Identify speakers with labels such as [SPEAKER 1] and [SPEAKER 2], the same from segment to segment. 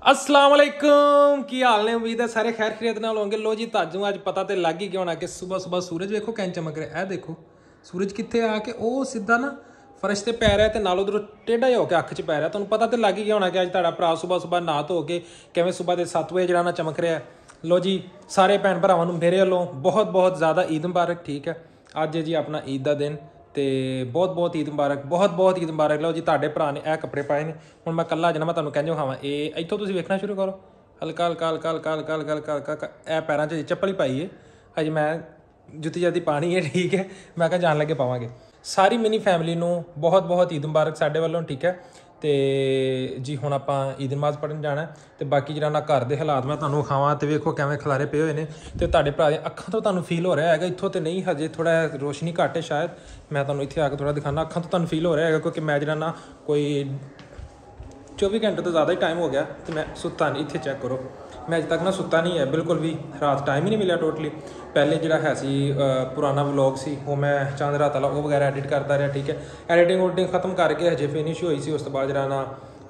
[SPEAKER 1] अस्सलाम वालेकुम की हाल ने। उम्मीद है सारे खैर खैरियत नाल होंगे। लो जी ताजू अज पता तो लग ही गया होना कि सुबह सुबह सूरज वेखो कैं चमक रहा है। देखो सूरज कितने आके वो सीधा ना फर्श से पै रहा है, नाल उधरों टेढ़ा ही होकर अख च पै रहा है। तुहानूं पता तो लग ही गया होना कि अज तुहाडा भरा सुबह सुबह नहा धो के किवें सुबह के 7 बजे जरा ना चमक रहा है। लो जी सारे भैन भरावां नूं मेरे वल्लों बहुत बहुत ज़्यादा ईद मुबारक। ठीक है, अज है जी अपना ईद का दिन तो बहुत बहुत ईद मुबारक, बहुत बहुत ईद मुबारक। लो जी तुहाडे भरा ने यह कपड़े पाए ने। हुण मैं कल्ला जना मैं तुहानूं कहंजो खावां ये इत्थों तुसीं वेखना शुरू करो। हल्का हल्का हल्का हल्का हल्का हल्का हल्का हल्का ए पैरों च चप्पल ही पाई है, अजे मैं जुत्ती जाती पानी है। ठीक है, मैं कहा जान लगे पावांगे। सारी मिनी फैमिली नूं बहुत बहुत ईद मुबारक साडे वल्लों। ठीक है, तो जी हुण आपां ईद नमाज़ पढ़न जाना तो बाकी जिहड़ा ना घर दे हालात मैं तुहानूं खावां तो वेखो किवें खलारे पे हुए ने। तो तुहाडे भरा दी अखां तो तुहानूं फील हो रहा है, इत्थों तो नहीं हजे थोड़ा रोशनी घट है शायद। मैं तुहानूं इत्थे आके थोड़ा दिखाना, अखां तो तुहानूं फील हो रहा है क्योंकि मैं जिहड़ा ना कोई 24 घंटे तो ज़्यादा ही टाइम हो गया तो मैं सुता नहीं। इत्थे चेक करो मैं अज तक ना सुता नहीं है बिल्कुल भी, रात टाइम ही नहीं मिला टोटली। पहले जो है पुराना व्लॉग सी वो मैं चांद रात वाला वो वगैरह एडिट करता रहा। ठीक है, एडिटिंग उडिटिंग खत्म करके हजे फिनिश हुई सी। उस तो बाद जरा ना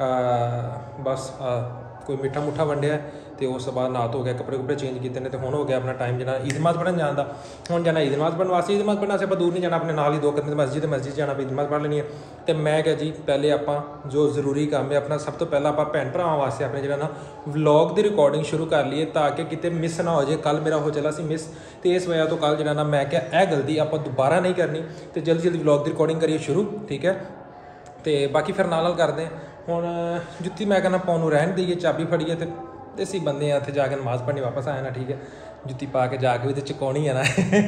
[SPEAKER 1] बस कोई मिठा मुठा वंडिया तो उस बाद नहा धो गया, कपड़े कुपड़े चेंज किए तो हुण हो गया अपना टाइम जना ईद नमाज़ पढ़न जान दा। हुण जाना ईद नमाज़ पढ़न वास्ते। ईद नमाज़ पढ़ने वास्ते दूर नहीं जाना, अपने नाल ही 2 कदम मस्जिद जाना, ईद नमाज़ पढ़ लेनी है। तो मैं क्या जी पहले आपां जो जरूरी काम है अपना सब तो पहला आपां भैन भरावां वास्ते अपने जिहड़ा ना व्लॉग की रिकॉर्डिंग शुरू कर लीए ताकि किते मिस ना हो जाए। कल मेरा हो चला सी मिस तो इस वजह तो कल जिहड़ा ना मैं क्या यह गलती आपां दोबारा नहीं करनी तो जल्दी जल्दी व्लॉग की रिकॉर्डिंग करिए शुरू। ठीक है, तो बाकी फिर नाल करते हैं। हुण जुत्ती मैं कहना पाउण नूं रहन दईए, चाबी फड़िए तो देसी बंदे हैं उत्थे जाके नमाज़ पढ़नी वापस आए ना। ठीक है, जुत्ती पा के जाके भी तो चुकाउणी है ना।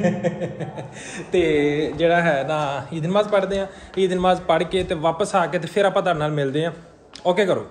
[SPEAKER 1] तो जिहड़ा है ना ईद नमाज़ पढ़ते हैं, ईद नमाज़ पढ़ के तो वापस आके तो फिर आपां तुहाडे नाल मिलते हैं। ओके करो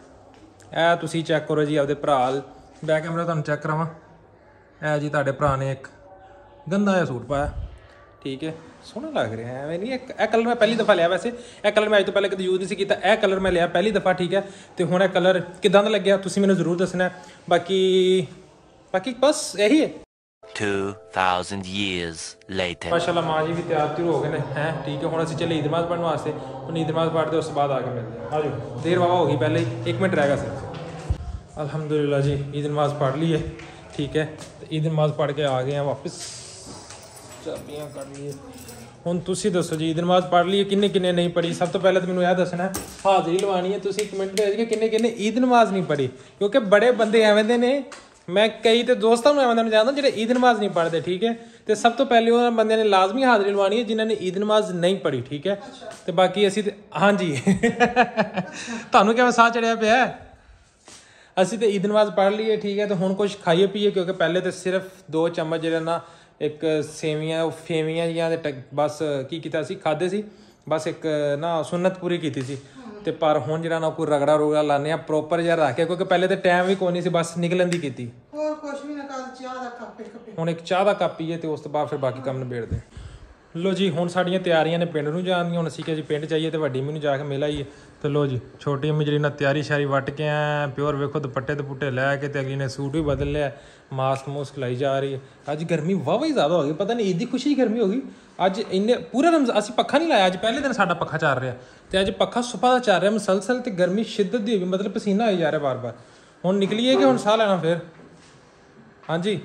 [SPEAKER 1] ए तुसीं चैक करो जी आपदे भरा बैक कैमरा तुहानूं चैक करावां। ए जी तुहाडे भरा ने एक गंदा जिहा सूट पाया। ठीक है, सोहना लग रहा है एवें नहीं। यह कलर मैं पहली दफ़ा लिया, वैसे यह कलर मैं अज तो पहले कभी यूज़ नहीं किया। यह कलर मैं लिया पहली दफ़ा। ठीक है, तो हुण यह कलर किदां दा लग्गिया तुसीं मैनूं जरूर दसना। बाकी बाकी बस यही है।
[SPEAKER 2] 2000 years later
[SPEAKER 1] माशाल्लाह माँ जी भी तैयार त्यूर हो गए हैं। ठीक है, हुण असीं चले ईद नमाज़ पढ़न वास्ते। हुण ईद नमाज़ पढ़ते उस बाद आके मिलते हैं। आ जाओ, देर वावा हो गई पहले ही 1 मिनट रह गया सिर्फ। अल्हम्दुलिल्लाह जी ईद नमाज़ पढ़ ली है। ठीक है, तो ईद नमाज़ पढ़ के आ गए हैं वापस, चाबियाँ कर ली। हुण तुसीं दसो जी ईद नमाज़ पढ़ ली है किन्ने किन्ने नहीं पढ़ी। सब तो पहले तो मैनूं यह दसना है, हाज़री लवानी है। तुसीं कमेंट दे कि किन्ने किन्ने ईद नमाज़ नहीं पढ़ी, क्योंकि बड़े बंदे एवें दे ने। मैं कई तो दोस्तों में एवें जानता जिहड़े ईद नमाज़ नहीं पढ़ते। ठीक है, तो सब तो पहले उन्होंने बंदे ने लाजमी हाज़री लवानी है जिन्होंने ईद नमाज़ नहीं पढ़ी। ठीक है, तो बाकी असीं हाँ जी तुहानूं किवें साह चढ़िया पिया। असीं तो ईद नमाज़ पढ़ ली है। ठीक है, तो हुण कुछ खाइए पीए क्योंकि पहले तो सिर्फ 2 चम्मच जिहड़े ना एक सेवियां फेवियां जियां बस की कीता सी खाधे सी, बस एक ना सुन्नत पूरी की सी। तो पर हुण जिहड़ा ना कोई रगड़ा रुगड़ा लाने प्रॉपर जिहा रख के, क्योंकि पहले तो टाइम भी कोई नहीं सी, बस निकलन दी कीती। हुण एक चाह दा कप पीए तो उस तो बाद फिर बाकी काम निबेड़दे। लो जी हुण साडियां तैयारियां ने पिंड नूं जाण दियां। हुण असीं कि जी पिंड जाइए तो वड्डी अम्मी नूं जाके मिल आईए। तो लो जी छोटी अम्मी जी ना तैयारी शारी वट के आए प्योर वेखो दुपट्टे दुपट्टे लैके तो अगली ने सूट भी बदल लिया, मास्क मूस्क लाई जा रही है। अज गर्मी वाह ही ज़्यादा हो गई, पता नहीं ईद की खुशी गर्मी होगी अज। इन्ने पूरा रमज़ान असीं पक्खा नहीं लाया, अज पहले दिन साडा पक्खा चल रहा तो अज पक्खा सुबह का चल रहा मुसलसल। तो गर्मी शिद्दत दी होगी, मतलब पसीना आई जा रहा बार बार। हुण निकलीए कि हुण साह लेना फिर। हाँ जी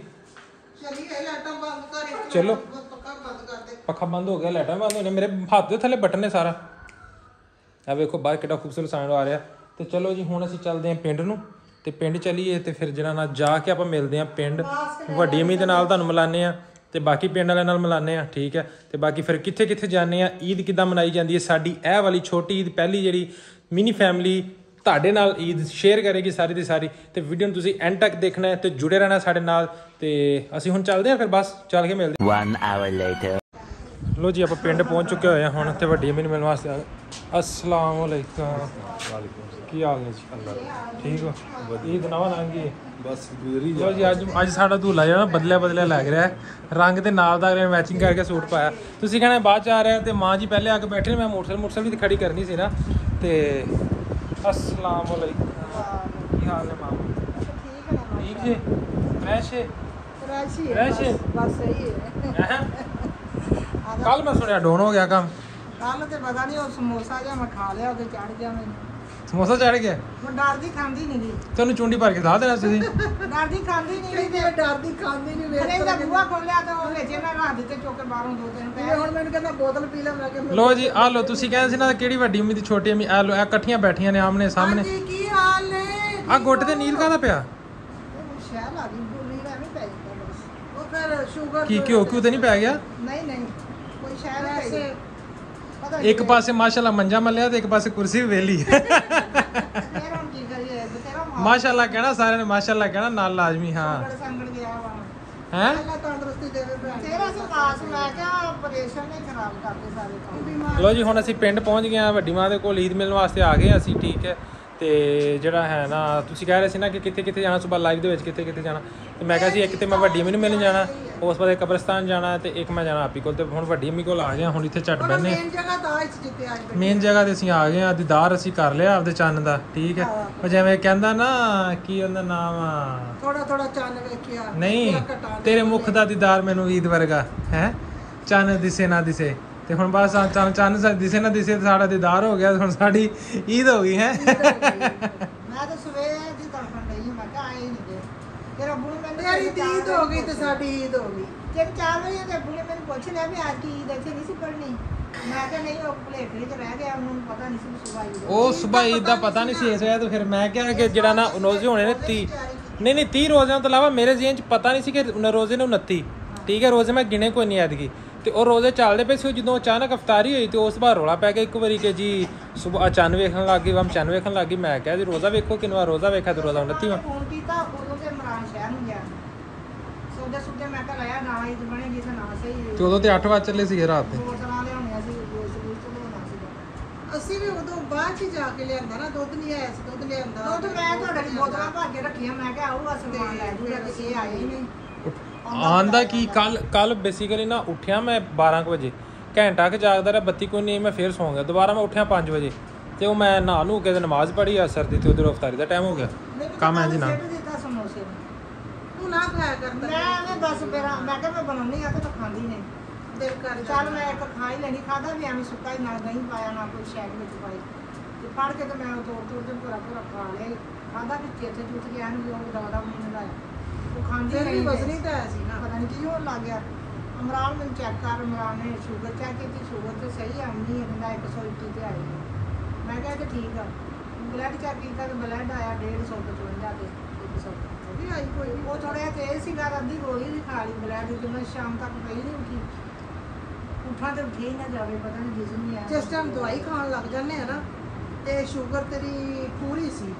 [SPEAKER 1] चलो पक्खा बंद हो गया, लाइटां बंद होने, मेरे हाथ के थले बटन ने सारा। अब वेखो बाहर कितना खूबसूरत साउंड आ रहा। तो चलो जी हुण असीं चलते हैं पिंड नूं। तो पिंड चलीए तो फिर जिहड़ा ना जाके आपां मिलते हैं पिंड, वड्डी अम्मी दे नाल तुहानूं मिलाने आ ते बाकी पिंड वालिਆਂ नाल मिलाने आ। ठीक है, तो बाकी फिर कित्थे कित्थे जाने आ, ईद किद्दां मनाई जाती है साडी यह वाली छोटी ईद पहली जिहड़ी मिनी फैमिली ਤੁਹਾਡੇ ਨਾਲ ईद शेयर करेगी सारी की सारी। तो वीडियो में तुसीं एंड तक देखना है तो जुड़े रहना साडे नाल। ते असीं हुण चलदे हां, फिर बस चल के मिलदे।
[SPEAKER 2] 1 hour later
[SPEAKER 1] लो जी आप पिंड पहुँच चुके हुए हैं हुण ते वड्डी अम्मी नूं मिलण वास्ते आ गए। अस्सलाम वालेकुम, की हाल है जी? ठीक हो? ईद नवा लंघी बस गुजरी लो जी। अज साडा दूल्हा जिहड़ा बदलिया बदलिया लग रहा है, रंग के नाल दा मैचिंग करके सूट पाया। तुसीं कहना बाद च आ रहा है तो माँ जी पहले आके बैठे, मैं मोटरसाइकिल भी खड़ी करनी सी ना। तो अस्सलाम वालेकुम, की हाल है मामा? ठीक जी, फ्रेश है बस सही है। कल मैं सुनिया डोन हो गया काम।
[SPEAKER 3] कल तो पता नहीं, समोसा जहा मैं खा लिया, चढ़ गया मैं।
[SPEAKER 1] ਸਮੋਸਾ ਚੜ ਗਿਆ
[SPEAKER 3] ਮੈਂ ਡਰਦੀ ਖਾਂਦੀ ਨਹੀਂ ਜੀ
[SPEAKER 1] ਤੁਹਾਨੂੰ ਚੁੰਡੀ ਭਰ ਕੇ ਖਾ ਦੇਣਾ ਤੁਸੀਂ
[SPEAKER 3] ਡਰਦੀ ਖਾਂਦੀ ਨਹੀਂ ਤੇ ਡਰਦੀ ਖਾਂਦੀ ਨਹੀਂ ਵੇਖ ਇਹਦਾ ਬੂਆ ਖੋਲਿਆ ਤਾਂ ਉਹ ਵਿੱਚ ਮੈਂ ਰਾਤ ਦਿੱਤੇ ਚੁੱਕ ਕੇ ਬਾਹਰੋਂ 2-3 ਪੈ ਹੁਣ ਮੈਨੂੰ ਕਹਿੰਦਾ ਬੋਤਲ ਪੀ ਲੈ ਮੈਂ ਕਿਹਾ
[SPEAKER 1] ਲੋ ਜੀ ਆ ਲੋ ਤੁਸੀਂ ਕਹਿੰਦੇ ਸੀ ਨਾ ਕਿਹੜੀ ਵੱਡੀ ਉਮੀ ਦੀ ਛੋਟੀ ਉਮੀ ਆ ਲੋ ਇਹ ਇਕੱਠੀਆਂ ਬੈਠੀਆਂ ਨੇ ਆਮਨੇ ਸਾਹਮਣੇ
[SPEAKER 3] ਜੀ ਕੀ ਹਾਲ ਨੇ
[SPEAKER 1] ਆ ਗੁੱਟ ਤੇ ਨੀਲ ਕਾਹਦਾ ਪਿਆ
[SPEAKER 3] ਸ਼ਾਇਦ ਆ ਗਈ ਬੁਰੀ ਐਵੇਂ ਪੈ ਜਾਂਦਾ ਬਸ ਉਹ ਫਿਰ ਸ਼ੂਗਰ
[SPEAKER 1] ਕੀ ਘਿਓ ਤੇ ਨਹੀਂ ਪੈ ਗਿਆ
[SPEAKER 3] ਨਹੀਂ ਨਹੀਂ ਕੋਈ ਸ਼ਾਇਦ ਐਸੇ ਪਤਾ
[SPEAKER 1] ਇੱਕ ਪਾਸੇ ਮਾਸ਼ਾਅੱਲਾ ਮੰਜਾ ਮੱਲਿਆ ਤੇ ਇੱਕ ਪਾਸੇ ਕੁਰਸੀ ਵੀ ਵੇਲੀ
[SPEAKER 3] ਫਿਰ ਹੁਣ ਕੀ ਕਰੀਏ ਬਤੇਰਾ
[SPEAKER 1] ਮਾਸ਼ਾਅੱਲਾ ਕਹਿਣਾ ਸਾਰਿਆਂ ਨੇ ਮਾਸ਼ਾਅੱਲਾ ਕਹਿਣਾ ਨਾਲ ਲਾਜ਼ਮੀ ਹਾਂ
[SPEAKER 3] ਸੰਗੜ ਗਿਆ ਵਾ
[SPEAKER 1] ਹੈ
[SPEAKER 3] ਅੱਲਾ ਤੰਦਰੁਸਤੀ ਦੇਵੇ ਭੈਣ ਤੇਰਾ ਸਮਾਸ ਮੈਂ ਕਿਹਾ ਆਪਰੇਸ਼ਨ ਨੇ ਖਰਾਬ ਕਰਦੇ ਸਾਰੇ ਕੰਮ
[SPEAKER 1] ਲੋ ਜੀ ਹੁਣ ਅਸੀਂ ਪਿੰਡ ਪਹੁੰਚ ਗਏ ਆ ਵੱਡੀ ਮਾਂ ਦੇ ਕੋਲ ਈਦ ਮਿਲਣ ਵਾਸਤੇ ਆ ਗਏ ਅਸੀਂ ਠੀਕ ਹੈ ਤੇ ਜਿਹੜਾ ਹੈ ਨਾ ਤੁਸੀਂ ਕਹਿ ਰਹੇ ਸੀ ਨਾ ਕਿ ਕਿੱਥੇ ਕਿੱਥੇ ਜਾਣਾ ਸਵੇਰ ਲਾਈਵ ਦੇ ਵਿੱਚ ਕਿੱਥੇ ਕਿੱਥੇ ਜਾਣਾ ਤੇ ਮੈਂ ਕਿਹਾ ਸੀ ਇੱਕ ਤੇ ਮੈਂ ਵੱਡੀ ਅੰਮੀ ਨੂੰ ਮਿਲਣ ਜਾਣਾ ਉਸ ਬਾਅਦ ਕਬਰਸਤਾਨ ਜਾਣਾ ਤੇ ਇੱਕ ਮੈਂ ਜਾਣਾ ਆਪੀ ਕੋਲ ਤੇ ਹੁਣ ਵੱਡੀ ਅੰਮੀ ਕੋਲ ਆ ਗਏ ਹੁਣ ਇੱਥੇ ਝੱਟ ਬੈਨੇ
[SPEAKER 3] ਮੇਨ ਜਗ੍ਹਾ ਤਾਂ ਇਸ ਜਿੱਤੇ ਅੱਜ
[SPEAKER 1] ਮੇਨ ਜਗ੍ਹਾ ਤੇ ਅਸੀਂ ਆ ਗਏ ਆ ਦੀਦਾਰ ਅਸੀਂ ਕਰ ਲਿਆ ਆਪਦੇ ਚੰਨ ਦਾ ਠੀਕ ਹੈ ਉਹ ਜਿਵੇਂ ਕਹਿੰਦਾ ਨਾ ਕੀ ਉਹਦਾ ਨਾਮ ਆ
[SPEAKER 3] ਥੋੜਾ ਥੋੜਾ ਚੰਨ ਵੇਖਿਆ
[SPEAKER 1] ਨਹੀਂ ਤੇਰੇ ਮੁਖ ਦਾ ਦੀਦਾਰ ਮੈਨੂੰ ਈਦ ਵਰਗਾ ਹੈ ਚੰਨ ਦਿਸੇ ਨਾ ਦਿਸੇ ਤੇ ਹੁਣ ਬਸ ਚੰਨ ਦਿਸੇ ਨਾ ਦਿਸੇ ਤੇ ਸਾਡਾ ਦੀਦਾਰ ਹੋ ਗਿਆ ਹੁਣ ਸਾਡੀ ਈਦ ਹੋ ਗਈ ਹੈ
[SPEAKER 3] ਮੈਂ ਤਾਂ ਸਵੇਰ ਦੀ ਤੜਫਣ ਰਹੀ ਮੈਂ ਕਿਹਾ ਆਏ ਨਹੀਂ ਜੇ ਤੇਰਾ ਬੁਣ ਮੈਨੂੰ ਤੇਰੀ ਈਦ ਹੋ ਗਈ ਤੇ ਸਾਡੀ ਈਦ ਹੋ ਗਈ ਜੇ 4 ਵਜੇ ਤੇ ਬੁਣੇ ਮੈਨੂੰ ਪੁੱਛ ਲਿਆ ਵੀ ਅੱਜ ਕੀ ਈਦ ਇੱਥੇ ਨਹੀਂ ਸੀ ਪੜਨੀ ਮੈਂ ਕਿਹਾ ਨਹੀਂ ਉਹ ਭਲੇਖੇ ਚ ਰਹਿ ਗਿਆ ਉਹਨੂੰ ਪਤਾ ਨਹੀਂ ਸੀ ਸੁਬਾਹ ਈਦ
[SPEAKER 1] ਉਹ ਸੁਬਾਹ ਈਦ ਦਾ ਪਤਾ ਨਹੀਂ ਸੀ ਇਸ ਵਜ੍ਹਾ ਤੋਂ ਫਿਰ ਮੈਂ ਕਿਹਾ ਕਿ ਜਿਹੜਾ ਨਾ ਰੋਜ਼ੇ ਹੋਣੇ ਨੇ 30 ਨਹੀਂ 30 ਰੋਜ਼ਿਆਂ ਤੋਂ ਇਲਾਵਾ ਮੇਰੇ ਜ਼ਿਹਨ 'ਚ ਪਤਾ ਨਹੀਂ ਸੀ ਕਿ ਰੋਜ਼ੇ ਨੇ 29 ਠੀਕ ਹੈ ਰੋਜ਼ੇ ਮੈਂ ਗਿਣੇ ਕੋਈ ਨਹੀਂ ਐਤਕੀ ਤੇ ਉਹ ਰੋਜ਼ੇ ਚੱਲਦੇ ਪਏ ਸੀ ਜਦੋਂ ਅਚਾਨਕ ਅਫਤਾਰੀ ਹੋਈ ਤੇ ਉਸ ਬਾਅਦ ਰੌਲਾ ਪੈ ਗਿਆ ਇੱਕ ਵਾਰੀ ਕਿ ਜੀ ਸੁਬਹ ਚੰਨ ਵੇਖਣ ਲੱਗ ਗਈ ਵਮ ਚੰਨ ਵੇਖਣ ਲੱਗ ਗਈ ਮੈਂ ਕਿਹਾ ਜੀ ਰੋਜ਼ਾ ਵੇਖੋ ਕਿੰਨਾ ਰੋਜ਼ਾ ਵੇਖਿਆ ਤੇ ਰੋਜ਼ਾ 29ਵਾਂ
[SPEAKER 3] ਫੋਨ ਕੀਤਾ ਉਦੋਂ ਤੇ ਇਮਰਾਨ ਸ਼ਹਿਰ ਨੂੰ ਗਿਆ ਸੌਦੇ ਸੁੱਤੇ ਮੈਂ ਤਾਂ ਲਾਇਆ ਨਾ ਈਦ ਬਣੇਗੀ ਤੇ ਨਾ ਸਹੀ
[SPEAKER 1] ਤੇ ਉਦੋਂ ਤੇ 8 ਵਜੇ ਚੱਲੇ ਸੀਗੇ ਰਾਤ ਦੇ
[SPEAKER 3] ਹੋਰ ਤਰ੍ਹਾਂ ਦੇ ਹੋਣੇ ਸੀ ਸਬੂਤ ਤੋਂ ਹੋਣਾ ਸੀ ਅਸੀਂ ਵੀ ਉਦੋਂ ਬਾਅਦ ਚ ਜਾ ਕੇ ਲਿਆਂਦਾ ਨਾ ਦੁੱਧ ਨਹੀਂ ਆਇਆ ਸੀ ਦੁੱਧ ਲਿਆਂਦਾ ਦੁੱਧ ਮੈਂ ਤੁਹਾਡੇ ਲਈ ਬੋਤਲਾਂ ਭਰ ਕੇ ਰੱਖੀਆਂ ਮੈਂ ਕਿਹਾ ਆਊਗਾ ਸਮਾਨ ਲੈ ਜੂਗਾ ਤੇ ਇਹ ਆਏ ਹੀ ਨਹੀਂ
[SPEAKER 1] ਆਂਦਾ ਕੀ ਕੱਲ ਬੇਸਿਕਲੀ ਨਾ ਉੱਠਿਆ ਮੈਂ 12 ਵਜੇ ਘੰਟਾ ਕੁ ਜਾਗਦਾ ਰਿਹਾ ਬੱਤੀ ਕੋਈ ਨਹੀਂ ਮੈਂ ਫੇਰ ਸੌਂ ਗਿਆ ਦੁਬਾਰਾ ਮੈਂ ਉੱਠਿਆ 5 ਵਜੇ ਤੇ ਉਹ ਮੈਂ ਨਹਾ ਨੂੰ ਕੇ ਨਮਾਜ਼ ਪੜ੍ਹੀ ਅਸਰ ਦੀ ਤੇ ਉਧਰ ਅਫਤਾਰੀ ਦਾ ਟਾਈਮ ਹੋ ਗਿਆ ਕੰਮ ਹੈ ਜੀ ਨਾ
[SPEAKER 3] ਸਮੋਸੇ ਤੂੰ ਨਾ ਖਾਇਆ ਕਰਦਾ ਮੈਂ ਬਸ ਮੇਰਾ ਮੈਂ ਕਿਹਾ ਮੈਂ ਬਣਾਉਣੀ ਆ ਤੇ ਮੈਂ ਖਾਂਦੀ ਨਹੀਂ ਦਿਲ ਕਰ ਚੱਲ ਮੈਂ ਇੱਕ ਖਾ ਹੀ ਲੈਣੀ ਖਾਦਾ ਵੀ ਐਵੇਂ ਸੁੱਕਾ ਹੀ ਨਾ ਦਹੀਂ ਪਾਇਆ ਨਾ ਕੋਈ ਸ਼ੈਕ ਵਿੱਚ ਪਾਈ ਤੇ ਫੜ ਕੇ ਤੇ ਮੈਂ ਤੋੜ ਤੇ ਪੂਰਾ ਖਾ ਲਿਆ ਖਾਦਾ ਵੀ ਚੇਤੇ ਚੁੱਟ ਗਿਆ ਨੂੰ ਉਹ ਦਵਾ ਮੈਨੂੰ ਲਾਇਆ ਉਹ ਖਾਂਦੀ ਨਹੀਂ ਵਜ਼ਨੀ ਤਾਂ ਆਇਆ ਸੀ ਨਾ ਪਤਾ ਨਹੀਂ ਕੀ ਹੋਣ ਲੱਗ ਗਿਆ ਇਮਰਾਨ ਮੈਨੂੰ ਚੈੱਕ ਕਰ ਇਮਰਾਨ ਨੇ ਸ਼ੂਗਰ ਚੈੱਕ ਕੀਤੀ ਸ਼ੂਗਰ ਤੇ ਸਹੀ ਆਉਂਦੀ ਹੈ ਕਹਿੰਦਾ 180 ਤੇ ਆਈ ਮੈਂ ਕਿਹਾ ਕਿ ਠੀਕ ਆ ਬਲੱਡ ਚੈੱਕ ਕੀਤਾ ਤੇ ਬਲੱਡ ਆਇਆ 150 ਤੇ 100 ਵੀ ਆਈ ਕੋਈ ਉਹ ਥੋੜਾ ਜਿਹਾ ਤੇਜ਼ ਸੀਗਾ ਅੱਧੀ ਗੋਲੀ ਵੀ ਖਾ ਲਈ ਬਲੱਡ ਦੀ ਮੈਂ ਸ਼ਾਮ ਤੱਕ ਪਈ ਨਹੀਂ ਉੱਠੀ ਉੱਠਾਂ ਤੇ ਉੱਠੇ ਹੀ ਨਾ ਜਾਵੇ ਪਤਾ ਨਹੀਂ ਜਿਸਮ ਨਹੀਂ ਆਇਆ ਜਿਸ ਟਾਈਮ ਦਵਾਈ ਖਾਣ ਲੱਗ ਜਾਂਦੇ ਆ ਨਾ ਤੇ ਸ਼ੂਗਰ ਤੇਰੀ ਪੂਰੀ ਸੀ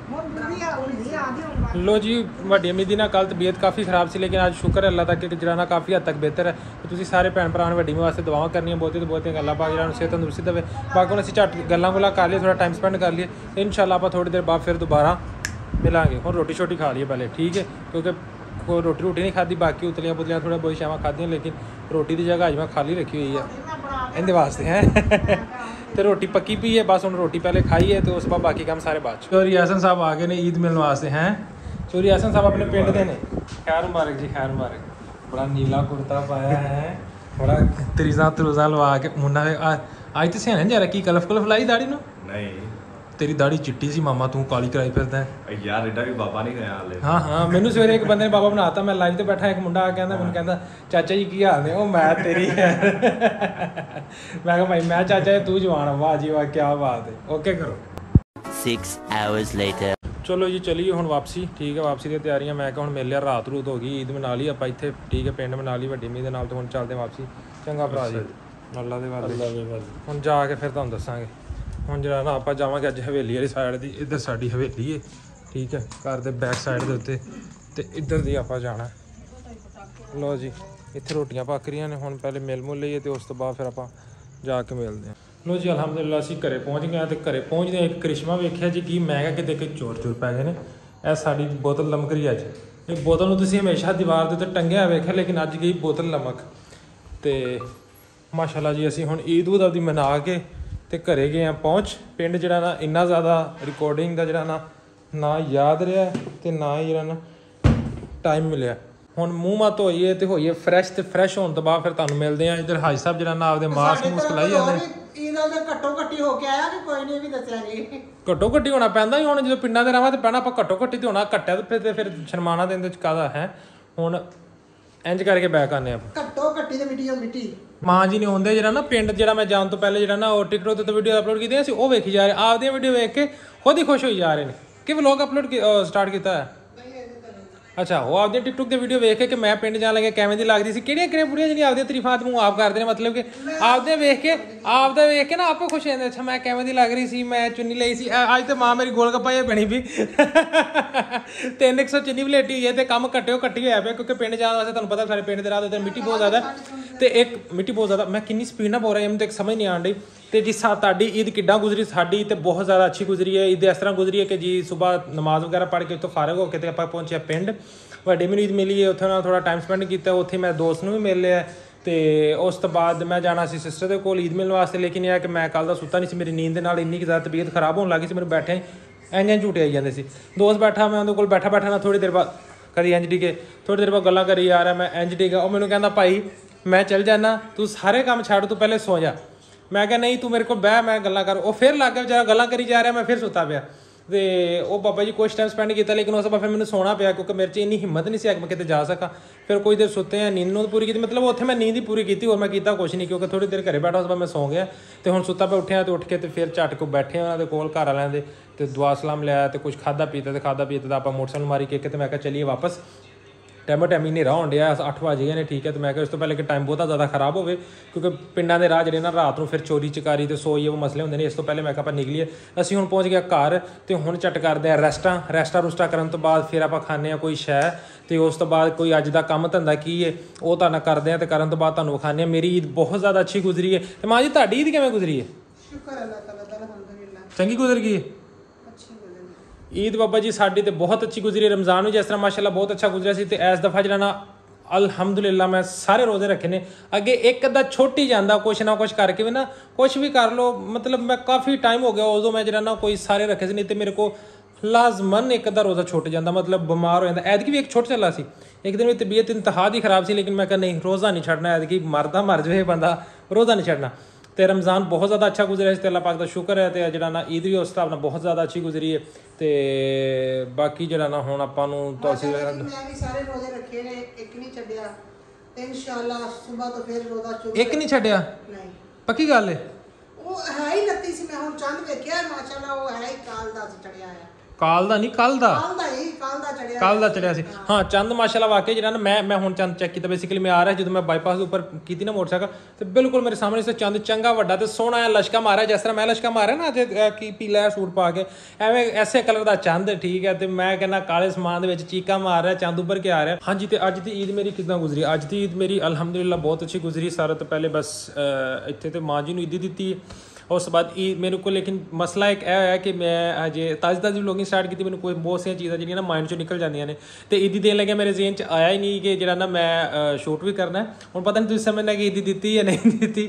[SPEAKER 1] ਲੋ ਜੀ ਵੱਡੀ ਅੰਮੀ ਦੀ ਨਾ ਕੱਲ ਤਬੀਅਤ ਕਾਫੀ ਖਰਾਬ ਸੀ ਲੇਕਿਨ ਅੱਜ ਸ਼ੁਕਰ ਹੈ ਅੱਲਾਹ ਤੱਕ ਕਿ ਜਿਹੜਾ ਨਾ ਕਾਫੀ ਹੱਦ ਤੱਕ ਬਿਹਤਰ ਹੈ ਤੇ ਤੁਸੀਂ ਸਾਰੇ ਭੈਣ ਭਰਾ ਨੂੰ ਵੱਡੀ ਅੰਮੀ ਵਾਸਤੇ ਦੁਆਵਾਂ ਕਰਨੀਆਂ ਬਹੁਤੀਆਂ ਗੱਲਾਂ ਪਾ ਜਿਹੜਾ ਨੂੰ ਸਿਹਤ ਤੰਦਰੁਸਤੀ ਦੇਵੇ ਬਾਕੀ ਹੁਣ ਅਸੀਂ ਝੱਟ ਗੱਲਾਂ ਕਰ ਲਈਏ ਥੋੜਾ ਟਾਈਮ ਸਪੈਂਡ ਕਰ ਲਈਏ ਤੇ ਇਨਸ਼ਾਅੱਲਾ ਆਪਾਂ ਥੋੜੀ ਦੇਰ ਬਾਅਦ ਫਿਰ ਦੁਬਾਰਾ ਮਿਲਾਂਗੇ ਹੁਣ ਰੋਟੀ ਛੋਟੀ ਖਾ ਲਈਏ ਪਹਿਲੇ ਠੀਕ ਹੈ ਕਿਉਂਕਿ ਕੋਈ ਰੋਟੀ ਨਹੀਂ ਖਾਧੀ ਬਾਕੀ ਉਤਲੀਆਂ ਪੁਤਲੀਆਂ ਥੋੜਾ ਬਹੁਤ ਸ਼ਾਮਾਂ ਖਾਧੀਆਂ ਲੇਕਿਨ ਰੋਟੀ ਦੀ ਜਗ੍ਹਾ ਅੱਜ ਮੈਂ ਖਾਲੀ ਰੱਖੀ ਹੋਈ ਹੈ ਇਹਦੇ ਵਾਸਤੇ ਹੈ ਤੇ ਰੋਟੀ ਪੱਕੀ ਪਈ ਹੈ ਬਸ ਹੁਣ ਰੋਟੀ ਪਹਿਲੇ ਖਾਈਏ ਤੇ ਉਸ ਬਾਅਦ ਬਾਕੀ ਕੰਮ ਸਾਰੇ ਬਾਅਦ ਚ ਚੋਰੀ ਹਸਨ ਸਾਹਿਬ ਆ ਗਏ ਨੇ ਈਦ ਮਿਲਣ ਵਾਸਤੇ ਹੈ ਚੋਰੀ ਹਸਨ ਸਾਹਿਬ ਆਪਣੇ ਪਿੰਡ ਦੇ ਨੇ ਖੈਰ ਮੁਬਾਰਕ ਜੀ ਖੈਰ ਮੁਬਾਰਕ ਬੜਾ ਨੀਲਾ ਕੁੜਤਾ ਪਾਇਆ ਹੈ ਬੜਾ ਤਰੀਜ਼ਾਂ ਲਵਾ ਕੇ ਮੁੰਨਾ ਅੱਜ ਤੇ ਸਿਆਣੇ ਜਰਾ ਕੀ ਕਲਫ ਲਾਈ ਦਾੜੀ ਨੂੰ
[SPEAKER 4] ਨਹੀਂ
[SPEAKER 1] ਤੇਰੀ ਦਾੜੀ ਚਿੱਟੀ ਸੀ ਮਾਮਾ ਤੂੰ ਕਾਲੀ ਕਰਾਈ ਫਿਰਦਾ
[SPEAKER 4] ਯਾਰ ਐਡਾ ਵੀ ਬਾਬਾ ਨਹੀਂ ਗਿਆ ਹਾਲੇ
[SPEAKER 1] ਹਾਂ ਮੈਨੂੰ ਸਵੇਰੇ ਇੱਕ ਬੰਦੇ ਨੇ ਬਾਬਾ ਬਣਾਤਾ ਮੈਂ ਲਾਈਵ ਤੇ ਬੈਠਾ ਇੱਕ ਮੁੰਡਾ ਆ ਕਹਿੰਦਾ ਮੈਨੂੰ ਕਹਿੰਦਾ ਚਾਚਾ ਜੀ ਕੀ ਹਾਲ ਨੇ ਉਹ ਮੈਂ ਤੇਰੀ ਮੈਂ ਕਿਹਾ ਭਾਈ ਮੈਂ ਚਾਚਾ ਤੂੰ ਜਵਾਨ ਵਾਹ ਜੀ ਵਾਹ ਕੀ ਬਾਤ ਹੈ ਓਕੇ ਕਰੋ
[SPEAKER 2] 6 hours later
[SPEAKER 1] ਚਲੋ ਜੀ ਚਲੀਏ ਹੁਣ ਵਾਪਸੀ ਠੀਕ ਹੈ ਵਾਪਸੀ ਦੀਆਂ ਤਿਆਰੀਆਂ ਮੈਂ ਕਿਹਾ ਹੁਣ ਮਿਲ ਲਿਆ ਰਾਤ ਰੂਤ ਹੋ ਗਈ ਈਦ ਮਨਾ ਲਈ ਆਪਾਂ ਇੱਥੇ ਠੀਕ ਹੈ ਪਿੰਡ ਮਨਾ ਲਈ ਵੱਡੀ ਮੀ ਦੇ ਨਾਲ ਤੇ ਹੁਣ ਚੱਲਦੇ ਵਾਪਸੀ ਚੰਗਾ ਭਰਾ ਜੀ ਅੱਲਾ ਦੇ ਵਾਲੇ ਹੁਣ ਜਾ ਕੇ ਫਿਰ ਤੁਹਾਨੂੰ ਦੱਸਾਂਗੇ ਹੁਣ ਜਿਹੜਾ ਨਾ ਆਪਾਂ ਜਾਵਾਂਗੇ ਅੱਜ ਹਵੇਲੀ ਵਾਲੀ ਸਾਈਡ ਦੀ ਇੱਧਰ ਸਾਡੀ ਹਵੇਲੀ ਹੈ ਠੀਕ ਹੈ ਘਰ ਦੇ ਬੈਕ ਸਾਈਡ ਦੇ ਉੱਤੇ ਤੇ ਇੱਧਰ ਦੀ ਆਪਾਂ ਜਾਣਾ ਲੋ ਜੀ ਇੱਥੇ ਰੋਟੀਆਂ ਪੱਕ ਰਹੀਆਂ ਨੇ ਹੁਣ ਪਹਿਲੇ ਮਿਲ ਮੁੱਲ ਲਈਏ ਤੇ ਉਸ ਤੋਂ ਬਾਅਦ ਫਿਰ ਆਪਾਂ ਜਾ ਕੇ ਮਿਲਦੇ ਹਾਂ ਲੋ ਜੀ ਅਲਹਮਦੁਲਿਲਾ ਅਸੀਂ ਘਰੇ ਪਹੁੰਚ ਗਏ ਤੇ ਘਰੇ ਪਹੁੰਚਦੇ ਇੱਕ ਕਰਿਸ਼ਮਾ ਵੇਖਿਆ ਜੀ ਕੀ ਮੈਂ ਕਿਹਾ ਕਿਤੇ ਕਿ ਚੋਰ ਪੈ ਗਏ ਨੇ ਇਹ ਸਾਡੀ ਬੋਤਲ ਲਮਕ ਰਹੀ ਅੱਜ ਇਹ ਬੋਤਲ ਨੂੰ ਤੁਸੀਂ ਹਮੇਸ਼ਾ ਦੀਵਾਰ ਦੇ ਉੱਤੇ ਟੰਗਿਆ ਵੇਖਿਆ ਲੇਕਿਨ ਅੱਜ ਗਈ ਬੋਤਲ ਲਮਕ ਤੇ ਮਾਸ਼ਾਅੱਲਾ ਜੀ ਅਸੀਂ ਹੁਣ ਈਦ ਉਦ ਆਪਦੀ ਮਨਾ ਕੇ ਤੇ ਘਰੇ ਗਏ ਆ ਪਹੁੰਚ ਪਿੰਡ ਜਿਹੜਾ ਨਾ ਇੰਨਾ ਜ਼ਿਆਦਾ ਰਿਕਾਰਡਿੰਗ ਦਾ ਜਿਹੜਾ ਨਾ ਯਾਦ ਰਿਹਾ ਤੇ ਨਾ ਹੀ ਜਿਹੜਾ ਨਾ ਟਾਈਮ ਮਿਲਿਆ ਹੁਣ ਮੂੰਹ ਮਾ ਧੋਈਏ ਤੇ ਹੋਈਏ ਫਰੈਸ਼ ਤੇ ਫਰੈਸ਼ ਹੋਣ ਤੋਂ ਬਾਅਦ ਫਿਰ ਤੁਹਾਨੂੰ ਮਿਲਦੇ ਆ ਇੱਧਰ ਹਾਜੀ ਸਾਹਿਬ ਜਿਹੜਾ ਨਾ ਆਪਦੇ ਮਾਸਕ ਮੂਸਕ ਲਾਈ ਜਾਂਦੇ
[SPEAKER 3] ਇਹਦਾ ਉਹਦੇ ਘੱਟੋ ਘੱਟੀ ਹੋ ਕੇ ਆਇਆ ਕਿ ਕੋਈ ਨਹੀਂ ਵੀ ਦੱਸਿਆ ਜੀ
[SPEAKER 1] ਘੱਟੋ ਘੱਟੀ ਹੋਣਾ ਪੈਂਦਾ ਹੀ ਹੁਣ ਜਦੋਂ ਪਿੰਡਾਂ ਦੇ ਰਵਾਂ ਤੇ ਪੈਣਾ ਆਪਾਂ ਘੱਟੋ ਘੱਟੀ ਤੇ ਹੋਣਾ ਘੱਟਿਆ ਤੇ ਫਿਰ ਸ਼ਰਮਾਨਾ ਦੇ ਚ ਕਾਹਦਾ ਹੈ ਹੁਣ ਇੰਜ ਕਰਕੇ ਬੈਕ ਆਨੇ ਆਪਾਂ
[SPEAKER 3] ਘੱਟੋ ਘੱਟੀ ਤੇ ਮਿੱਟੀ
[SPEAKER 1] ਮਾਂ ਜੀ ਨੇ ਆਉਂਦੇ ਜਿਹੜਾ ਨਾ ਪਿੰਡ ਜਿਹੜਾ ਮੈਂ ਜਾਣ ਤੋਂ ਪਹਿਲੇ ਜਿਹੜਾ ਨਾ ਉਹ ਟਿਕਟੋਕ ਤੇ ਵੀਡੀਓ ਅਪਲੋਡ ਕੀਤੀਆਂ ਸੀ ਉਹ ਵੇਖੀ ਜਾ ਰਹੇ ਆਪਦੀਆਂ ਵੀਡੀਓ ਵੇਖ ਕੇ ਖੁਦ ਹੀ ਖੁਸ਼ ਹੋਈ ਜਾ ਰਹੇ ਨੇ ਕਿ ਵਲੌਗ ਅਪਲੋਡ ਸਟਾਰਟ ਕੀਤਾ ਹੈ ਅੱਛਾ ਉਹ ਆਪਦੇ ਟਿਕਟੋਕ ਦੇ ਵੀਡੀਓ ਵੇਖ ਕੇ ਮੈਂ ਪਿੰਡ ਜਾਣ ਲੱਗਿਆ ਕਿਵੇਂ ਦੀ ਲੱਗਦੀ ਸੀ ਕਿਹੜੀਆਂ ਬੁੜੀਆਂ ਜਿਹੜੀਆਂ ਆਪਦੀਆਂ ਤਾਰੀਫਾਂ ਨੂੰ ਆਪ ਕਰਦੇ ਨੇ ਮਤਲਬ ਕਿ ਆਪਦੇ ਵੇਖ ਕੇ ਨਾ ਆਪੇ ਖੁਸ਼ ਹੋ ਜਾਂਦੇ ਅੱਛਾ ਮੈਂ ਕਿਵੇਂ ਦੀ ਲੱਗ ਰਹੀ ਸੀ ਮੈਂ ਚੁੰਨੀ ਲਈ ਸੀ ਅੱਜ ਤੇ ਮਾਂ ਮੇਰੀ ਗੋਲ ਗੱਪਾ ਇਹ ਬਣੀ ਵੀ 300 ਚੁੰਨੀ ਵਲੇਟੀ ਹੋਈ ਹੈ ਤੇ ਕੰਮ ਘੱਟੀ ਹੋਇਆ ਪਿਆ ਕਿਉਂਕਿ ਪਿੰਡ ਜਾਣ ਵਾਸਤੇ ਤੁਹਾਨੂੰ ਪਤਾ ਸਾਰੇ ਪਿੰਡ ਦੇ ਰਾਹ ਤੇ ਮਿੱਟੀ ਬਹੁਤ ਜ਼ਿਆਦਾ ਤੇ ਇੱਕ ਮਿੱਟੀ ਬਹੁਤ ਜ਼ਿਆਦਾ ਮੈਂ ਕਿੰਨੀ ਸਪੀਡ ਨਾਲ ਬੋਲ ਰਿਹਾ ਮੈਨੂੰ ਤੇ ਸਮਝ ਨਹੀਂ ਆਣ ਡਈ ਤੇ ਜੀ ਤੁਹਾਡੀ ਈਦ ਕਿੱਦਾਂ ਗੁਜ਼ਰੀ ਸਾਡੀ ਤੇ ਬਹੁਤ ਜ਼ਿਆਦਾ ਅੱਛੀ ਗੁਜ਼ਰੀ ਹੈ ਈਦ ਇਸ ਤਰ੍ਹਾਂ ਗੁਜ਼ਰੀ ਹੈ ਕਿ ਜੀ ਸਵੇਰ ਨਮਾਜ਼ ਵਗੈਰਾ ਪੜ੍ਹ ਕੇ ਉੱਥੋਂ ਫਾਰਗ ਹੋ ਕੇ ਤੇ ਆਪਾਂ ਪਹੁੰਚਿਆ ਪਿੰਡ ਵੱਡੀ ਮੈਨੂੰ ਈਦ ਮਿਲੀ ਹੈ ਉੱਥੇ ਨਾਲ ਥੋੜਾ ਟਾਈਮ ਸਪੈਂਡ ਕੀਤਾ ਉੱਥੇ ਮੈਂ ਦੋਸਤ ਨੂੰ ਵੀ ਮਿਲ ਲਿਆ ਤੇ ਉਸ ਤੋਂ ਬਾਅਦ ਮੈਂ ਜਾਣਾ ਸੀ ਸਿਸਟਰ ਦੇ ਕੋਲ ਈਦ ਮਿਲਣ ਵਾਸਤੇ ਲੇਕਿਨ ਇਹ ਹੈ ਕਿ ਮੈਂ ਕੱਲ ਦਾ ਸੁੱਤਾ ਨਹੀਂ ਸੀ ਮੇਰੀ ਨੀਂਦ ਦੇ ਨਾਲ ਇੰਨੀ ਕਿ ਜ਼ਿਆਦਾ ਤਬੀਅਤ ਖਰਾਬ ਹੋਣ ਲੱਗੀ ਸੀ ਮੈਨੂੰ ਬੈਠੇ ਇੰਝ ਝੂਟੇ ਆਈ ਜਾਂਦੇ ਸੀ ਦੋਸਤ ਬੈਠਾ ਮੈਂ ਉਹਦੇ ਕੋਲ ਬੈਠਾ ਨਾ ਥੋੜੀ ਦੇਰ ਬਾਅਦ ਕਦੀ ਇੰਝ ਡਿੱਗੇ ਥੋੜੀ ਦੇਰ ਬਾਅਦ ਗੱਲਾਂ ਕਰੀ ਆ ਰਿਹਾ ਮੈਂ ਇੰਝ ਡਿੱਗਾ ਉਹ ਮੈਨੂੰ ਕਹਿੰਦਾ ਭਾਈ ਮੈਂ ਚੱਲ ਜਾਣਾ ਤੂੰ ਸਾਰੇ ਕੰਮ ਛੱਡ ਤੂੰ ਪਹਿਲੇ ਸੌ ਜਾ ਮੈਂ ਕਿਹਾ ਨਹੀਂ ਤੂੰ ਮੇਰੇ ਕੋਲ ਬਹਿ ਮੈਂ ਗੱਲਾਂ ਕਰ ਉਹ ਫਿਰ ਲੱਗ ਗਿਆ ਵਿਚਾਰਾ ਗੱਲਾਂ ਕਰੀ ਜਾ ਰਿਹਾ ਮੈਂ ਫਿਰ ਸੁੱਤਾ ਪਿਆ ਤੇ ਉਹ ਬਾਬਾ ਜੀ ਕੁਛ ਟਾਈਮ ਸਪੈਂਡ ਕੀਤਾ ਲੇਕਿਨ ਉਸ ਤੋਂ ਬਾਅਦ ਫਿਰ ਮੈਨੂੰ ਸੋਣਾ ਪਿਆ ਕਿਉਂਕਿ ਮੇਰੇ 'ਚ ਇੰਨੀ ਹਿੰਮਤ ਨਹੀਂ ਸੀ ਕਿ ਮੈਂ ਕਿਤੇ ਜਾ ਸਕਾਂ ਫਿਰ ਕੋਈ ਦੇਰ ਸੁੱਤੇ ਆ ਨੀਂਦ ਨੂੰ ਪੂਰੀ ਕੀਤੀ ਮਤਲਬ ਉੱਥੇ ਮੈਂ ਨੀਂਦ ਹੀ ਪੂਰੀ ਕੀਤੀ ਹੋਰ ਮੈਂ ਕੀਤਾ ਕੁਛ ਨਹੀਂ ਕਿਉਂਕਿ ਥੋੜੀ ਦੇਰ ਘਰੇ ਬੈਠਾ ਉਸ ਤੋਂ ਬਾਅਦ ਮੈਂ ਸੌਂ ਗਿਆ ਤੇ ਹੁਣ ਸੁੱਤਾ ਪਿਆ ਉੱਠਿਆ ਤੇ ਉੱਠ ਕੇ ਤੇ ਫਿਰ ਝਟ ਕੋ ਬੈਠੇ ਉਹਨਾਂ ਦੇ ਕੋਲ ਘਰ ਵਾਲਿਆਂ ਦੇ ਤੇ ਦੁਆ ਸਲਾਮ ਲਿਆ ਤੇ ਕੁਝ ਖਾਦਾ ਪੀਤਾ ਤਾਂ ਆਪਾਂ ਮੋਟਰਸਾਈਕਲ ਮਾਰੀ ਕੇ ਤੇ ਮੈਂ ਕਿਹਾ ਚਲੀਏ ਵਾਪਸ ਟਾਈਮ ਹੀ ਹਨੇਰਾ ਹੋਣ ਡਿਆ 8 ਵਜ ਗਏ ਨੇ ਠੀਕ ਹੈ ਤੇ ਮੈਂ ਕਿਹਾ ਇਸ ਤੋਂ ਪਹਿਲੇ ਕਿ ਟਾਈਮ ਬਹੁਤਾ ਜ਼ਿਆਦਾ ਖਰਾਬ ਹੋਵੇ ਕਿਉਂਕਿ ਪਿੰਡਾਂ ਦੇ ਰਾਹ ਜਿਹੜੇ ਨਾ ਰਾਤ ਨੂੰ ਫਿਰ ਚੋਰੀ ਚਕਾਰੀ ਤੇ ਸੋਈ ਉਹ ਮਸਲੇ ਹੁੰਦੇ ਨੇ ਇਸ ਤੋਂ ਪਹਿਲੇ ਮੈਂ ਕਿਹਾ ਆਪਾਂ ਨਿਕਲੀਏ ਅਸੀਂ ਹੁਣ ਪਹੁੰਚ ਗਿਆ ਘਰ ਤੇ ਹੁਣ ਝਟ ਕਰਦੇ ਆ ਰੈਸਟਾ ਕਰਨ ਤੋਂ ਬਾਅਦ ਫਿਰ ਆਪਾਂ ਖਾਂਦੇ ਆ ਕੋਈ ਸ਼ੈ ਤੇ ਉਸ ਤੋਂ ਬਾਅਦ ਕੋਈ ਅੱਜ ਦਾ ਕੰਮ ਧੰਦਾ ਕੀ ਹੈ ਉਹ ਤੁਹਾਨੂੰ ਕਰਦੇ ਆ ਤੇ ਕਰਨ ਤੋਂ ਬਾਅਦ ਤੁਹਾਨੂੰ ਵਿਖਾਉਂਦੇ ਆ ਮੇਰੀ ਈਦ ਬਹੁਤ ਜ਼ਿਆਦਾ ਅੱਛੀ ਗੁਜ਼ਰੀ ਹੈ ਤੇ ਮਾਂ ਜੀ ਤੁਹਾਡੀ ਈਦ ਕਿਵੇਂ ਗੁਜ਼ਰੀ ਹੈ
[SPEAKER 3] ਸ਼ੁਕਰ ਅੱਲਾਹ ਤਾਲਾ ਦਾ ਅਲਹਮਦੁਲਿਲਾ
[SPEAKER 1] ਚੰਗੀ ਗੁਜ਼ਰ ਗਈ ਈਦ ਬਾਬਾ ਜੀ ਸਾਡੀ ਤੇ ਬਹੁਤ ਅੱਛੀ ਗੁਜ਼ਰੀ ਰਮਜ਼ਾਨ ਵੀ ਜਿਸ ਤਰ੍ਹਾਂ ਮਾਸ਼ਾਅੱਲਾ ਬਹੁਤ ਅੱਛਾ ਗੁਜ਼ਰਿਆ ਸੀ ਤੇ ਇਸ ਦਫਾ ਜਿਹੜਾ ਨਾ ਅਲਹਮਦੁਲਿਲਾ ਮੈਂ ਸਾਰੇ ਰੋਜ਼ੇ ਰੱਖੇ ਨੇ ਅੱਗੇ ਇੱਕ ਅੱਧਾ ਛੁੱਟ ਹੀ ਜਾਂਦਾ ਕੁਛ ਨਾ ਕੁਛ ਕਰਕੇ ਵੀ ਨਾ ਕੁਛ ਵੀ ਕਰ ਲਓ ਮਤਲਬ ਮੈਂ ਕਾਫੀ ਟਾਈਮ ਹੋ ਗਿਆ ਉਦੋਂ ਮੈਂ ਜਿਹੜਾ ਨਾ ਕੋਈ ਸਾਰੇ ਰੱਖੇ ਸੀ ਨਹੀਂ ਤੇ ਮੇਰੇ ਕੋਲ ਲਾਜ਼ਮਨ ਇੱਕ ਅੱਧਾ ਰੋਜ਼ਾ ਛੁੱਟ ਜਾਂਦਾ ਮਤਲਬ ਬਿਮਾਰ ਹੋ ਜਾਂਦਾ ਐਤਕੀ ਵੀ ਇੱਕ ਛੁੱਟ ਚੱਲਾ ਸੀ ਇੱਕ ਦਿਨ ਮੇਰੀ ਤਬੀਅਤ ਇੰਤਹਾ ਦੀ ਖਰਾਬ ਸੀ ਲੇਕਿਨ ਮੈਂ ਕਿਹਾ ਨਹੀਂ ਰੋਜ਼ਾ ਨਹੀਂ ਛੱਡਣਾ ਐਤਕੀ ਮਰਦਾ ਮਰ ਜਾਵੇ ਬੰਦਾ ਰੋਜ਼ਾ ਨਹੀਂ ਛੱਡਣਾ ਤੇ ਰਮਜ਼ਾਨ ਬਹੁਤ ਜ਼ਿਆਦਾ ਅੱਛਾ ਗੁਜ਼ਰਿਆ ਸੀ ਤੇ ਅੱਲਾਹ ਪਾਕ ਦਾ ਸ਼ੁਕਰ ਹੈ ਤੇ ਜਿਹੜਾ ਨਾ ਈਦ ਵੀ ਉਸ ਹਿਸਾਬ ਨਾਲ ਬਹੁਤ ਜ਼ਿਆਦਾ ਅੱਛੀ ਗੁਜ਼ਰੀ ਹੈ ਤੇ ਬਾਕੀ ਜਿਹੜਾ ਨਾ ਹੁਣ ਆਪਾਂ ਨੂੰ ਤੁਸੀਂ
[SPEAKER 3] ਮੈਂ ਵੀ ਸਾਰੇ ਰੋਜ਼ੇ ਰੱਖੇ ਨੇ ਇੱਕ ਨਹੀਂ ਛੱਡਿਆ ਤੇ ਇਨਸ਼ਾਅੱਲਾ ਸਵੇਰ ਤੋਂ ਫਿਰ ਰੋਜ਼ਾ ਸ਼ੁਰੂ
[SPEAKER 1] ਇੱਕ ਨਹੀਂ ਛੱਡਿਆ
[SPEAKER 3] ਨਹੀਂ
[SPEAKER 1] ਪੱਕੀ ਗੱਲ ਹੈ
[SPEAKER 3] ਉਹ ਹੈ ਹੀ 29 ਸੀ ਮੈਂ ਹੁਣ ਚੰਦ ਵੇਖਿਆ ਮਾਸ਼ਾਅੱਲਾ ਉਹ ਹੈ ਹੀ ਕਾਲ ਦਾ ਚੜਿਆ ਆ
[SPEAKER 1] ਕਾਲ ਦਾ ਨਹੀਂ ਕੱਲ ਦਾ
[SPEAKER 3] ਕੱਲ ਦਾ
[SPEAKER 1] ਚੜਿਆ ਸੀ ਹਾਂ ਚੰਦ ਮਾਸ਼ਾਅੱਲਾ ਵਾਕਈ ਜਿਹੜਾ ਨਾ ਮੈਂ ਹੁਣ ਚੰਦ ਚੈੱਕ ਕੀਤਾ ਬੇਸਿਕਲੀ ਮੈਂ ਆ ਰਿਹਾ ਜਦੋਂ ਮੈਂ ਬਾਈਪਾਸ ਦੇ ਉੱਪਰ ਕੀਤੀ ਨਾ ਮੋਟਰਸਾਈਕਲ ਤੇ ਬਿਲਕੁਲ ਮੇਰੇ ਸਾਹਮਣੇ ਸੇ ਚੰਦ ਚੰਗਾ ਵੱਡਾ ਤੇ ਸੋਹਣਾ ਆ ਲਸ਼ਕਾ ਮਾਰਿਆ ਜਿਸ ਤਰ੍ਹਾਂ ਮੈਂ ਲਸ਼ਕਾ ਮਾਰਿਆ ਨਾ ਅੱਜ ਕੀ ਪੀਲਾ ਸੂਟ ਪਾ ਕੇ ਐਵੇਂ ਐਸੇ ਕਲਰ ਦਾ ਚੰਦ ਠੀਕ ਹੈ ਤੇ ਮੈਂ ਕਹਿੰਦਾ ਕਾਲੇ ਸਮਾਨ ਦੇ ਵਿੱਚ ਚੀਕਾ ਮਾਰ ਰਿਹਾ ਚੰਦ ਉੱਪਰ ਕੇ ਆ ਰਿਹਾ ਹਾਂਜੀ ਤੇ ਅੱਜ ਦੀ ਈਦ ਮੇਰੀ ਕਿੱਦਾਂ ਗੁਜ਼ਰੀ ਅੱਜ ਦੀ ਈਦ ਮੇਰੀ ਅਲਹਮਦੁਲਿਲਾ ਬਹੁਤ ਅੱਛੀ ਗੁਜ਼ਰੀ ਸਾਰਾ ਤੋਂ ਪਹਿਲੇ ਬਸ ਇੱਥੇ ਤੇ ਮਾਂ ਜੀ ਨੂੰ ਈਦੀ ਦਿੱਤੀ ਉਸ ਤੋਂ ਬਾਅਦ ਮੇਰੇ ਕੋਲ ਲੇਕਿਨ ਮਸਲਾ ਇੱਕ ਇਹ ਹੋਇਆ ਕਿ ਮੈਂ ਅਜੇ ਤਾਜ਼ੀ ਵਲੋਗਿੰਗ ਸਟਾਰਟ ਕੀਤੀ ਮੈਨੂੰ ਕੋਈ ਬਹੁਤ ਸਾਰੀਆਂ ਚੀਜ਼ਾਂ ਜਿਹੜੀਆਂ ਨਾ ਮਾਈਂਡ ਚੋਂ ਨਿਕਲ ਜਾਂਦੀਆਂ ਨੇ ਤੇ ਈਦੀ ਦੇਣ ਲੱਗਿਆ ਮੇਰੇ ਜ਼ੇਨ 'ਚ ਆਇਆ ਹੀ ਨਹੀਂ ਕਿ ਜਿਹੜਾ ਨਾ ਮੈਂ ਸ਼ੂਟ ਵੀ ਕਰਨਾ ਹੁਣ ਪਤਾ ਨਹੀਂ ਤੁਸੀਂ ਸਮਝਣਾ ਕਿ ਈਦੀ ਦਿੱਤੀ ਜਾਂ ਨਹੀਂ ਦਿੱਤੀ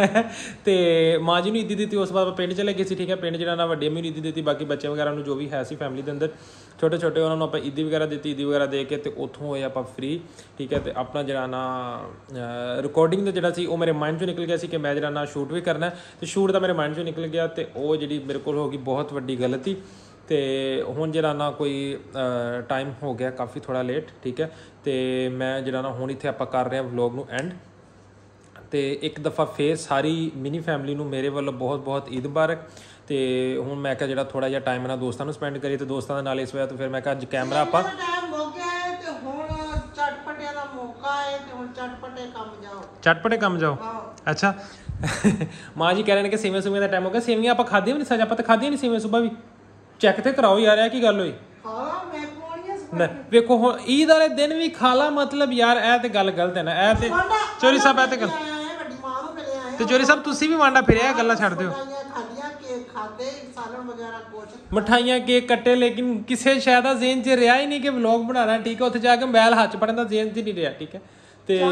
[SPEAKER 1] ਤੇ ਮਾਂ ਜੀ ਨੂੰ ਈਦੀ ਦਿੱਤੀ ਉਸ ਤੋਂ ਬਾਅਦ ਪਿੰਡ ਚਲੇ ਗਏ ਸੀ ਠੀਕ ਹੈ ਪਿੰਡ ਜਿਹੜਾ ਨਾ ਵੱਡੀ ਅੰਮੀ ਨੂੰ ਈਦੀ ਦਿੱਤੀ ਬਾਕੀ ਬੱਚੇ ਵਗੈਰਾ ਨੂੰ ਜੋ ਵੀ ਹੈ ਸੀ ਫੈਮਿਲੀ ਦੇ ਅੰਦਰ ਛੋਟੇ ਛੋਟੇ ਉਹਨਾਂ ਨੂੰ ਆਪਾਂ ਈਦੀ ਵਗੈਰਾ ਦਿੱਤੀ ਈਦੀ ਵਗੈਰਾ ਦੇ ਕੇ ਤੇ ਉੱਥੋਂ ਹੋਏ ਆਪਾਂ ਫ੍ਰੀ ਠੀਕ ਹੈ ਤੇ ਆਪਣਾ ਜਿਹੜਾ ਨਾ ਰਿਕਾਰਡਿੰਗ ਦਾ ਜਿਹੜਾ ਸੀ ਉਹ ਮੇਰੇ ਮਾਈਂਡ 'ਚੋਂ ਨਿਕਲ ਗਿਆ ਸੀ ਕਿ ਮੈਂ ਜਿਹੜਾ ਨਾ ਸ਼ੂਟ ਵੀ ਕਰਨਾ ਤੇ ਸ਼ੂਟ ਦਾ ਮੇਰੇ ਮਾਈਂਡ 'ਚੋਂ ਨਿਕਲ ਗਿਆ ਤੇ ਉਹ ਜਿਹੜੀ ਮੇਰੇ ਕੋਲ ਹੋ ਗਈ ਬਹੁਤ ਵੱਡੀ ਗਲਤੀ ਤੇ ਹੁਣ ਜਿਹੜਾ ਨਾ ਕੋਈ ਟਾਈਮ ਹੋ ਗਿਆ ਕਾਫੀ ਥੋੜਾ ਲੇਟ ਠੀਕ ਹੈ ਤੇ ਮੈਂ ਜਿਹੜਾ ਨਾ ਹੁਣ ਇੱਥੇ ਆਪਾਂ ਕਰ ਰਹੇ ਹਾਂ ਵਲੌਗ ਨੂੰ ਐਂਡ ਤੇ ਇੱਕ ਦਫਾ ਫੇਰ ਸਾਰੀ ਮਿਨੀ ਫੈਮਿਲੀ ਨੂੰ ਮੇਰੇ ਵੱਲੋਂ ਬਹੁਤ ਬਹੁਤ ਈਦ ਮੁਬਾਰਕ ਤੇ ਹੁਣ ਮੈਂ ਕਿਹਾ ਜਿਹੜਾ ਥੋੜਾ ਜਿਹਾ ਟਾਈਮ ਨਾਲ ਦੋਸਤਾਂ ਨੂੰ ਸਪੈਂਡ ਕਰੀਏ ਤੇ ਦੋਸਤਾਂ ਦੇ ਨਾਲ ਇਸ ਵਜ੍ਹਾ ਤੋਂ ਫਿਰ ਮੈਂ ਕਿਹਾ ਅੱਜ ਕੈਮਰਾ ਆਪਾਂ
[SPEAKER 3] ਟਾਈਮ ਹੋ ਗਿਆ ਹੈ ਤੇ ਹੁਣ ਚਟਪਟਿਆਂ ਦਾ ਮੌਕਾ ਹੈ ਤੇ ਹੁਣ
[SPEAKER 1] ਚਟਪਟੇ ਕੰਮ ਜਾਓ ਅੱਛਾ ਮਾਂ ਜੀ ਕਹਿ ਰਹੇ ਨੇ ਕਿ ਸੇਵੀਆਂ ਦਾ ਟਾਈਮ ਹੋ ਗਿਆ ਸੇਵੀਆਂ ਆਪਾਂ ਖਾਧੀਆਂ ਵੀ ਨਹੀਂ ਸੱਚ ਆਪਾਂ ਤਾਂ ਖਾਧੀਆਂ ਨਹੀਂ ਸੇਵੀਆਂ ਸੁਬਾਹ ਵੀ ਚੈੱਕ ਤੇ ਕਰਾਓ ਯਾਰ ਇਹ ਕੀ ਗੱਲ ਹੋਈ
[SPEAKER 3] ਹਾਂ ਮੈਂ ਪਾਉਣੀਆਂ
[SPEAKER 1] ਵੇਖੋ ਹੁਣ ਈਦ ਵਾਲੇ ਦਿਨ ਵੀ ਖਾ ਲਾ ਮਤਲਬ ਯਾਰ ਇਹ ਤੇ ਗੱਲ ਗਲਤ ਹੈ ਨਾ ਇਹ ਤੇ ਚੋਰੀ ਸਾਹਿਬ ਇਹ ਤੇ ਗੱਲ
[SPEAKER 3] ਵੱਡੀ ਮਾਂ ਨੂੰ ਮਿਲੇ ਆਏ
[SPEAKER 1] ਤੇ ਚੋਰੀ ਸਾਹਿਬ ਤੁਸੀਂ ਵੀ ਵਾਂਡਾ ਫਿਰਿਆ ਇਹ ਗੱਲਾਂ ਛੱਡ ਦਿਓ ਮਠਾਈਆਂ ਕੇਕ ਕੱਟੇ ਲੇਕਿਨ ਕਿਸੇ ਸ਼ਾਇਦ ਦਾ ਜ਼ੇਨ 'ਚ ਰਿਹਾ ਹੀ ਨਹੀਂ ਕਿ ਵਲੌਗ ਬਣਾਉਣਾ ਠੀਕ ਹੈ ਉੱਥੇ ਜਾ ਕੇ ਮੋਬਾਈਲ ਹੱਥ 'ਚ ਫੜਨ ਦਾ ਜ਼ੇਨ 'ਚ ਨਹੀਂ ਰਿਹਾ ਠੀਕ ਹੈ ਤੇ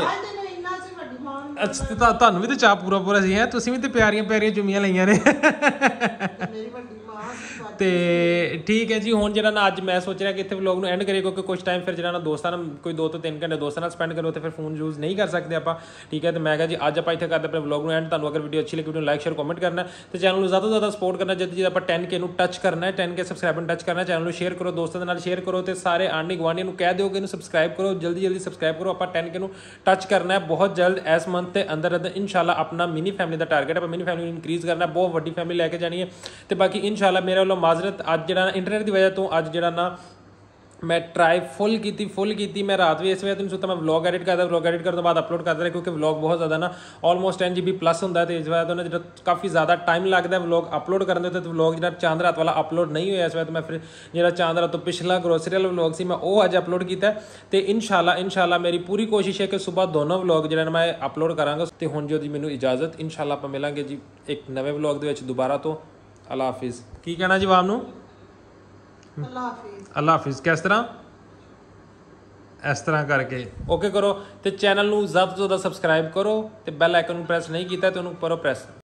[SPEAKER 1] ਅੱਛਾ ਤੁਹਾਨੂੰ ਵੀ ਤੇ ਚਾਹ ਪੂਰਾ ਸੀ ਹੈ ਤੁਸੀਂ ਵੀ ਤੇ ਪਿਆਰੀਆਂ ਜੁਮੀਆਂ ਲਈਆਂ ਨੇ
[SPEAKER 3] ਮੇਰੀ ਵੱਡੀ ਮਾਂ
[SPEAKER 1] ਤੇ ਠੀਕ ਹੈ ਜੀ ਹੁਣ ਜਿਹੜਾ ਨਾ ਅੱਜ ਮੈਂ ਸੋਚ ਰਿਹਾ ਕਿ ਇੱਥੇ ਵਲੌਗ ਨੂੰ ਐਂਡ ਕਰੀਏ ਕਿਉਂਕਿ ਕੁਝ ਟਾਈਮ ਫਿਰ ਜਿਹੜਾ ਨਾ ਦੋਸਤਾਂ ਨਾਲ ਕੋਈ 2 ਤੋਂ 3 ਘੰਟੇ ਦੋਸਤਾਂ ਨਾਲ ਸਪੈਂਡ ਕਰੋ ਤੇ ਫਿਰ ਫੋਨ ਯੂਜ਼ ਨਹੀਂ ਕਰ ਸਕਦੇ ਆਪਾਂ ਠੀਕ ਹੈ ਤੇ ਮੈਂ ਕਿਹਾ ਜੀ ਅੱਜ ਆਪਾਂ ਇੱਥੇ ਕਰਦੇ ਆਪਣੇ ਵਲੌਗ ਨੂੰ ਐਂਡ ਤੁਹਾਨੂੰ ਅਗਰ ਵੀਡੀਓ ਅੱਛੀ ਲੱਗੀ ਵੀਡੀਓ ਨੂੰ ਲਾਈਕ ਸ਼ੇਅਰ ਕਮੈਂਟ ਕਰਨਾ ਤੇ ਚੈਨਲ ਨੂੰ ਜ਼ਿਆਦਾ ਤੋਂ ਜ਼ਿਆਦਾ ਸਪੋਰਟ ਕਰਨਾ ਜਦ ਆਪਾਂ 10K ਨੂੰ ਟੱਚ ਕਰਨਾ ਹੈ 10K ਸਬਸਕ੍ਰਾਈਬਰ ਨੂੰ ਟੱਚ ਕਰਨਾ ਚੈਨਲ ਨੂੰ ਸ਼ੇਅਰ ਕਰੋ ਦੋਸਤਾਂ ਦੇ ਨਾਲ ਸ਼ੇਅਰ ਕਰੋ ਤੇ ਸਾਰੇ ਆਂਢੀ ਗੁਆਂਢੀਆਂ ਨੂੰ ਕਹਿ ਦਿਓ ਕਿ ਇਹਨੂੰ ਸਬਸਕ੍ਰਾਈਬ ਕਰੋ ਜਲਦੀ ਸਬਸਕ੍ਰਾਈਬ ਕਰੋ ਆਪਾਂ 10K ਨੂੰ ਟੱਚ ਕਰਨਾ ਹੈ ਬਹੁਤ ਜਲਦ ਇਸ ਮੰਥ ਦੇ ਅੰਦਰ ਇਨਸ਼ਾਅੱਲਾ ਆਪਣਾ ਮਿਨੀ ਫੈਮਿਲੀ ਦਾ ਟਾਰਗੇਟ ਹੈ ਆਪਾਂ ਮਿਨੀ ਫੈਮਿਲੀ ਨੂੰ ਇਨਕਰੀਜ਼ ਕਰਨਾ ਬਹੁਤ ਵੱਡੀ ਫੈਮਿਲੀ ਲੈ ਕੇ ਜਾਣੀ ਹੈ ਤੇ ਬਾਕੀ ਇਨਸ਼ਾਅੱਲਾ ਮੇਰੇ ਵੱਲੋਂ ਮਾਜ਼ਰਤ ਅੱਜ ਜਿਹੜਾ ਇੰਟਰਨੈਟ ਦੀ ਵਜ੍ਹਾ ਤੋਂ ਅੱਜ ਜਿਹੜਾ ਨਾ ਮੈਂ ਟਰਾਈ ਫੁੱਲ ਕੀਤੀ ਮੈਂ ਰਾਤ ਵੀ ਇਸ ਵਜ੍ਹਾ ਤੋਂ ਨਹੀਂ ਸੁੱਤਾ ਮੈਂ ਵਲੌਗ ਐਡਿਟ ਕਰਨ ਤੋਂ ਬਾਅਦ ਅਪਲੋਡ ਕਰਦਾ ਰਿਹਾ ਕਿਉਂਕਿ ਵਲੌਗ ਬਹੁਤ ਜ਼ਿਆਦਾ ਨਾ ਆਲਮੋਸਟ 10 GB ਪਲੱਸ ਹੁੰਦਾ ਤੇ ਇਸ ਵਜ੍ਹਾ ਤੋਂ ਨਾ ਜਿਹੜਾ ਕਾਫੀ ਜ਼ਿਆਦਾ ਟਾਈਮ ਲੱਗਦਾ ਵਲੌਗ ਅਪਲੋਡ ਕਰਨ ਦੇ ਉੱਤੇ ਵਲੌਗ ਜਿਹੜਾ ਚਾਂਦ ਰਾਤ ਵਾਲਾ ਅਪਲੋਡ ਨਹੀਂ ਹੋਇਆ ਇਸ ਵਜ੍ਹਾ ਤੋਂ ਮੈਂ ਫਿਰ ਜਿਹੜਾ ਚਾਂਦ ਰਾਤ ਤੋਂ ਪਿਛਲਾ ਗਰੋਸਰੀ ਵਾਲਾ ਵਲੌਗ ਸੀ ਮੈਂ ਉਹ ਅੱਜ ਅਪਲੋਡ ਕੀਤਾ ਤੇ ਇਨਸ਼ਾਅੱਲਾ ਮੇਰੀ ਪੂਰੀ ਕੋਸ਼ਿਸ਼ ਹੈ ਕਿ ਸਵੇਰ ਦੋਨੋਂ ਵਲੌਗ ਜਿਹੜਾ ਨਾ ਮੈਂ ਅਪਲੋਡ ਕਰਾਂਗਾ ਤੇ ਹੁਣ ਜੋ ਦੀ ਮੈਨੂੰ ਇਜਾਜ਼ਤ ਇਨਸ਼ਾਅੱਲਾ ਆਪਾਂ ਮਿਲਾਂਗੇ ਜੀ ਇੱਕ ਨਵੇਂ ਵਲੌਗ ਦੇ ਵਿੱਚ ਦੁਬਾਰਾ ਤੋਂ ਅੱਲਾ ਹਾਫਿਜ਼ ਕੀ ਕਹਿਣਾ ਜੀ ਆਵਾਮ ਨੂੰ ਅੱਲਾ ਹਾਫਿਜ਼ ਕਿਸ ਤਰ੍ਹਾਂ ਇਸ ਤਰ੍ਹਾਂ ਕਰਕੇ ਓਕੇ ਕਰੋ ਤੇ ਚੈਨਲ ਨੂੰ ਜ਼ਿਆਦਾ ਤੋਂ ਜ਼ਿਆਦਾ ਸਬਸਕ੍ਰਾਈਬ ਕਰੋ ਤੇ ਬੈਲ ਆਈਕਨ ਨੂੰ ਪ੍ਰੈਸ ਨਹੀਂ ਕੀਤਾ ਤੇ ਉਹਨੂੰ ਕਰੋ ਪ੍ਰੈਸ